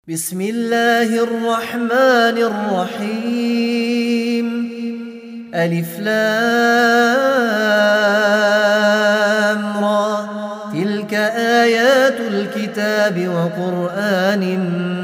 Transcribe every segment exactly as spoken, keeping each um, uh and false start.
بسم الله الرحمن الرحيم ألف لام را تلك آيات الكتاب وقرآن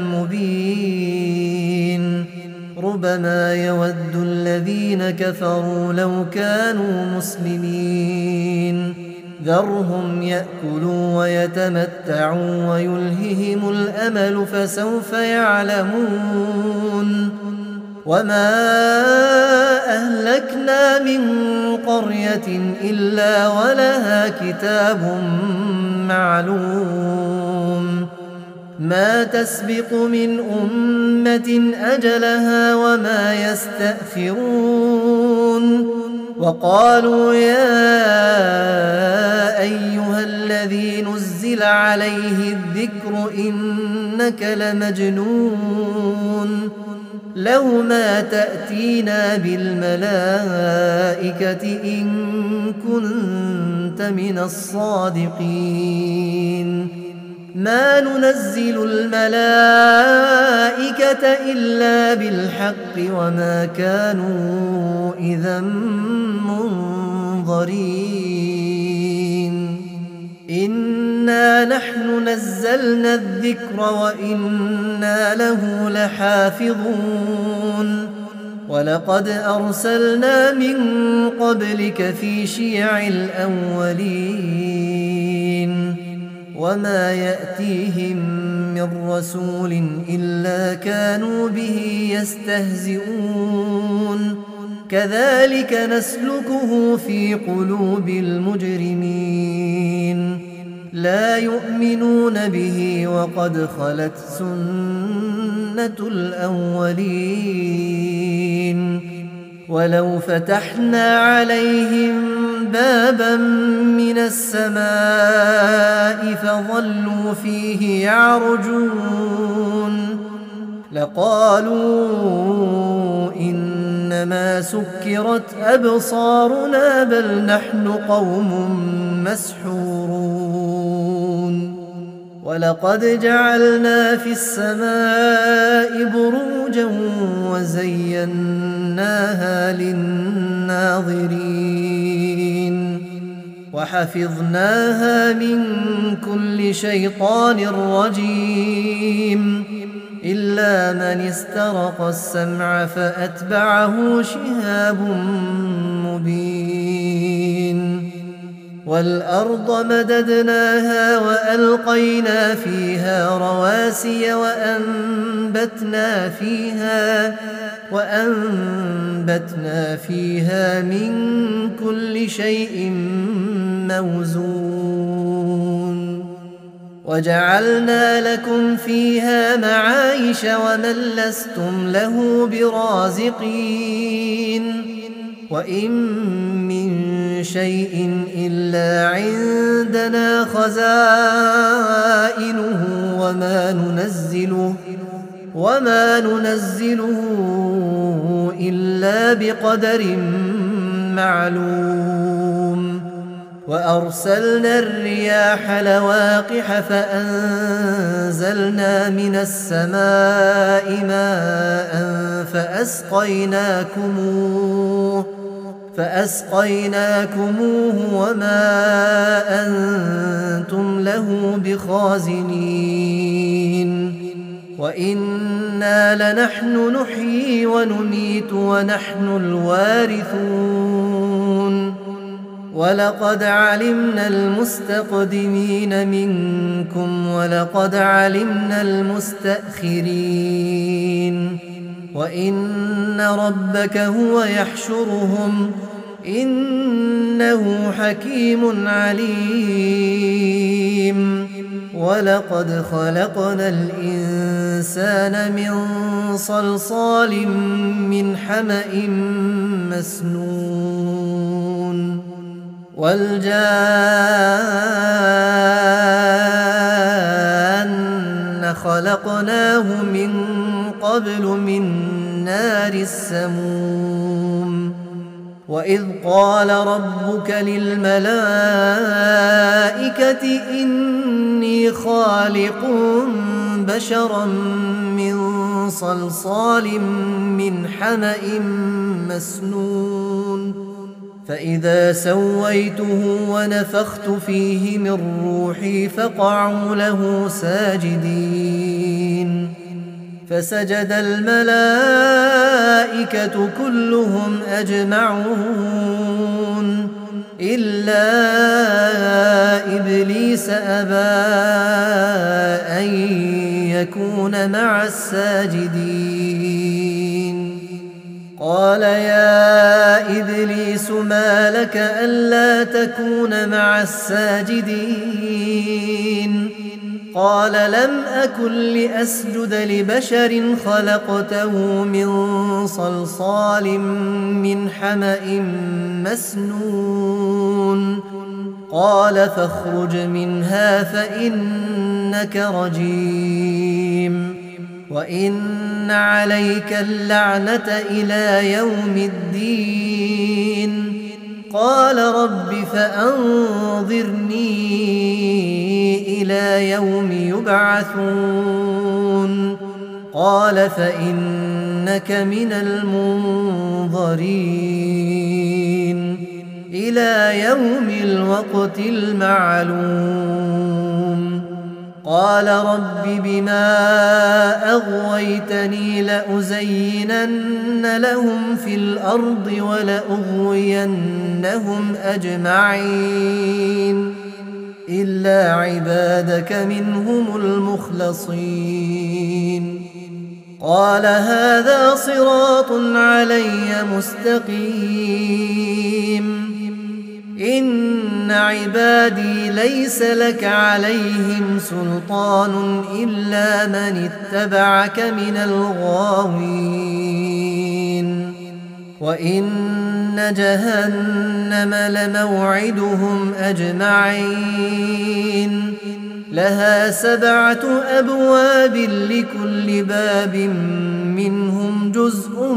مبين ربما يود الذين كفروا لو كانوا مسلمين ذرهم يأكلوا ويتمتعوا ويلههم الأمل فسوف يعلمون وما أهلكنا من قرية إلا ولها كتاب معلوم ما تسبق من أمة أجلها وما يستأخرون وقالوا يا أيها الذي نزل عليه الذكر إنك لمجنون لو ما تأتينا بالملائكة إن كنت من الصادقين ما ننزل الملائكة إلا بالحق وما كانوا إذا منظرين إنا نحن نزلنا الذكر وإنا له لحافظون ولقد أرسلنا من قبلك في شيع الأولين وما يأتيهم من رسول إلا كانوا به يستهزئون كذلك نسلكه في قلوب المجرمين لا يؤمنون به وقد خلت سنة الأولين ولو فتحنا عليهم بابا من السماء فظلوا فيه يعرجون لقالوا إنما سكرت أبصارنا بل نحن قوم مسحورون ولقد جعلنا في السماء بروجا وزيناها للناظرين وحفظناها من كل شيطان رجيم إلا من استرق السمع فأتبعه شهاب مبين والأرض مددناها وألقينا فيها رواسي وأنبتنا فيها وأنبتنا فيها من كل شيء موزون وجعلنا لكم فيها معايش ومن لستم له برازقين وإن من شيء إلا عندنا خزائنه وما ننزله وما ننزله إلا بقدر معلوم وأرسلنا الرياح لواقح فأنزلنا من السماء ماء فأسقيناكموه فأسقيناكموه وما أنتم له بخازنين وإنا لنحن نحيي ونميت ونحن الوارثون ولقد علمنا المستقدمين منكم ولقد علمنا المستأخرين وإن ربك هو يحشرهم إنه حكيم عليم ولقد خلقنا الإنسان من صلصال من حمأ مسنون والجان خلقناه من قبل من نار السموم وإذ قال ربك للملائكة إني خالق بشرا من صلصال من حمأ مسنون فإذا سويته ونفخت فيه من روحي فقعوا له ساجدين فسجد الملائكة كلهم أجمعون إلا إبليس أبى أن يكون مع الساجدين قال يا إبليس ما لك ألا تكون مع الساجدين قال لم أكن لأسجد لبشر خلقته من صلصال من حمأ مسنون قال فاخرج منها فإنك رجيم وإن عليك اللعنة إلى يوم الدين قال رب فأنظرني إلى يوم يبعثون قال فإنك من المنظرين إلى يوم الوقت المعلوم قال رب بما أغويتني لأزينن لهم في الأرض ولأغوينهم أجمعين إلا عبادك منهم المخلصين قال هذا صراط علي مستقيم إن عبادي ليس لك عليهم سلطان إلا من اتبعك من الغاوين وإن جهنم لموعدهم أجمعين لها سبعة أبواب لكل باب منهم جزء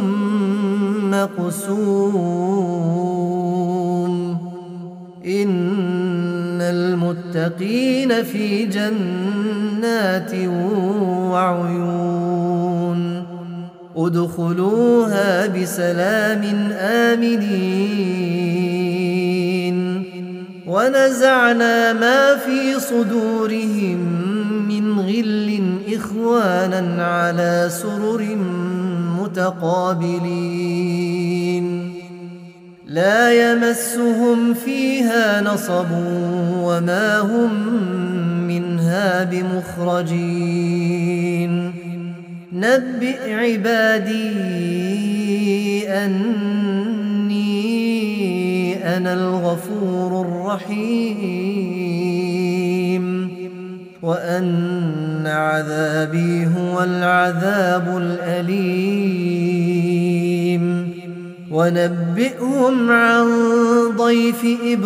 مقسوم إن المتقين في جنات وعيون ادخلوها بسلام آمنين ونزعنا ما في صدورهم من غل إخوانا على سرر متقابلين لا يمسهم فيها نصب وما هم منها بمخرجين نبئ عبادي أني أنا الغفور الرحيم وأن عذابي هو العذاب الأليم ونبئهم عن ضيف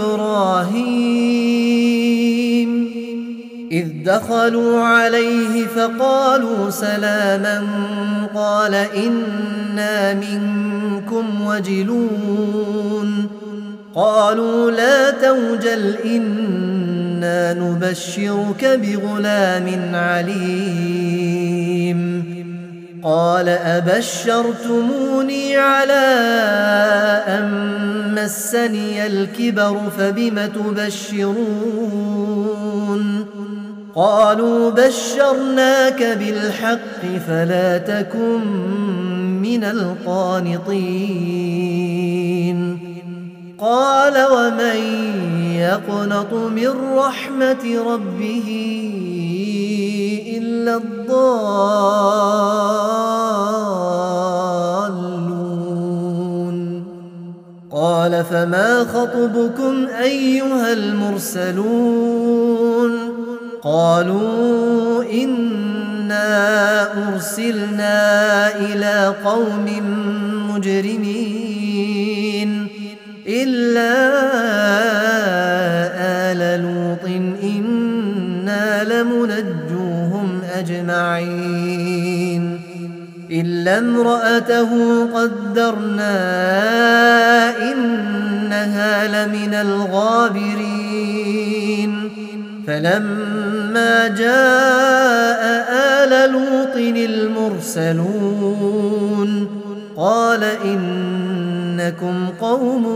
إبراهيم إذ دخلوا عليه فقالوا سلاما قال إنا منكم وجلون قالوا لا توجل إنا نبشرك بغلام عليم قال أبشرتموني على أن مسني الكبر فبم تبشرون قالوا بشرناك بالحق فلا تكن من القانطين قال ومن يقنط من رحمة ربه إلا الضالون قال فما خطبكم أيها المرسلون قالوا إنا أرسلنا إلى قوم مجرمين إلا آل لوط إنا لمنجوهم أجمعين إلا امرأته قدرنا إنها لمن الغابرين فلما جاء آل لوط المرسلون قال إنكم قوم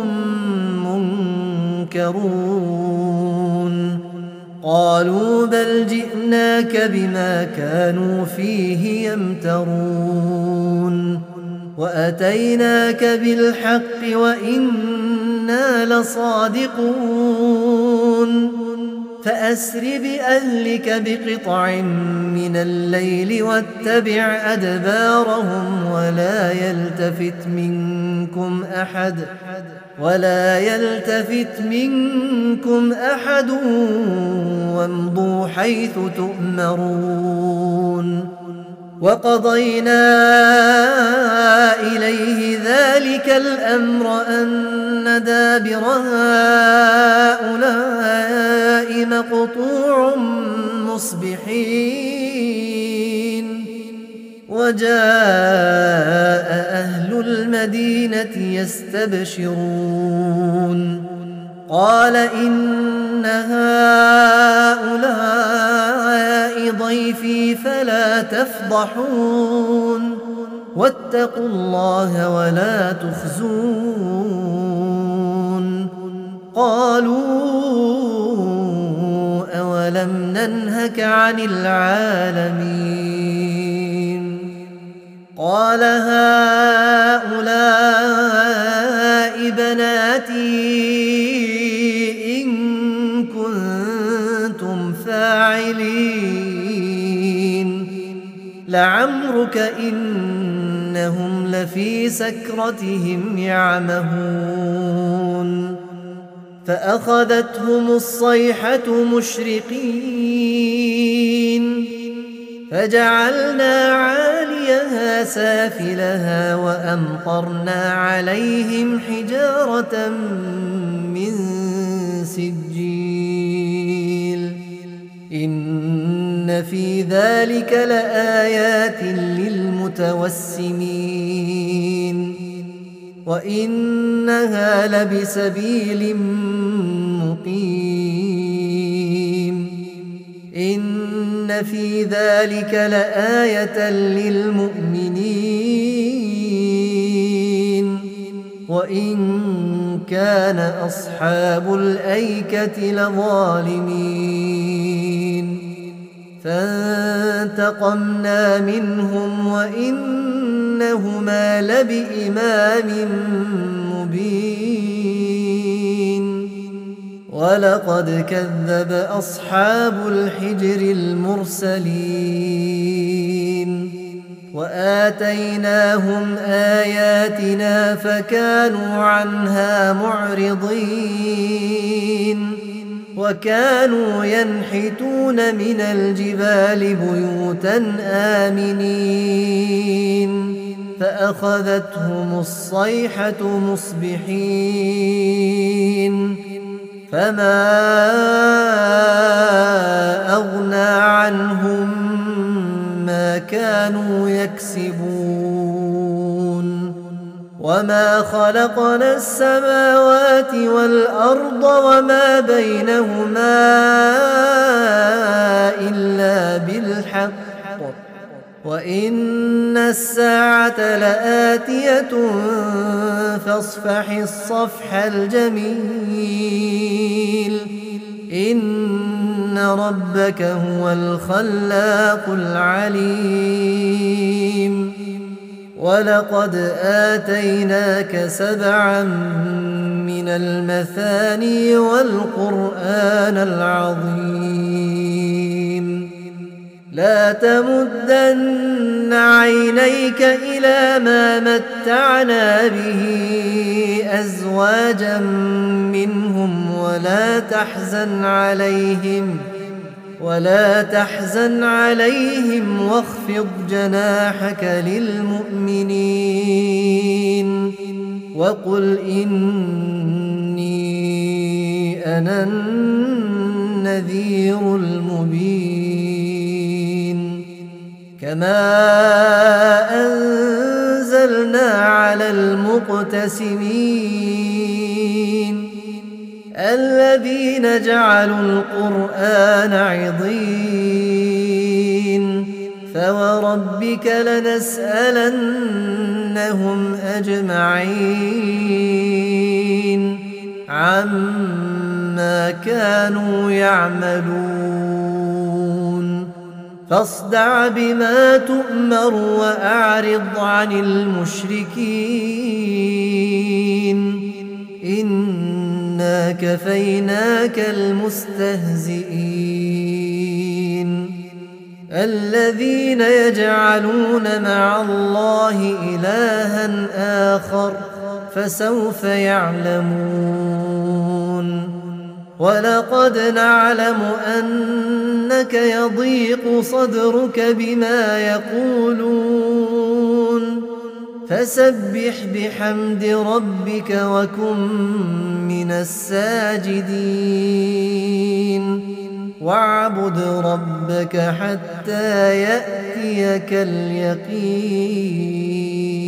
منكرون قالوا بل جئناك بما كانوا فيه يمترون وأتيناك بالحق وإنا لصادقون فأسر بأهلك بقطع من الليل واتبع أدبارهم ولا يلتفت منكم أحد ولا يلتفت منكم أحد وامضوا حيث تؤمرون وقضينا إليه ذلك الأمر أن دابر هؤلاء مقطوع مصبحين وجاء أهل المدينة يستبشرون قال إن هؤلاء ضيفي فلا تفضحون واتقوا الله ولا تخزون قالوا أولم ننهك عن العالمين قال هؤلاء بناتي إن كنتم فاعلين لعمرك إنهم لفي سكرتهم يعمهون فأخذتهم الصيحة مشرقين فجعلنا عاليها سافلها وأمطرنا عليهم حجارة من سجيل إن في ذلك لآيات للمتوسمين وإنها لبسبيل مقيم إن في ذلك لآية للمؤمنين وإن كان أصحاب الأيكة لظالمين فانتقمنا منهم وإنهما لبإمام مبين ولقد كذب أصحاب الحجر المرسلين وآتيناهم آياتنا فكانوا عنها معرضين وكانوا ينحتون من الجبال بيوتا آمنين فأخذتهم الصيحة مصبحين فما أغنى عنهم ما كانوا يكسبون وما خلقنا السماوات والأرض وما بينهما إلا بالحق وإن الساعة لآتية فاصفح الصفح الجميل إن ربك هو الخلاق العليم ولقد آتيناك سبعا من المثاني والقرآن العظيم لا تمدن عينيك إلى ما متعنا به أزواجا منهم ولا تحزن عليهم ولا تحزن عليهم واخفض جناحك للمؤمنين وقل إني أنا النذير المبين كما أن المعتسمين الذين جعلوا القرآن عضين فوربك لنسألنهم أجمعين عما كانوا يعملون فاصدع بما تؤمر وأعرض عن المشركين إنا كفيناك المستهزئين الذين يجعلون مع الله إلها آخر فسوف يعلمون ولقد نعلم أنك يضيق صدرك بما يقولون فسبح بحمد ربك وكن من الساجدين واعبد ربك حتى يأتيك اليقين.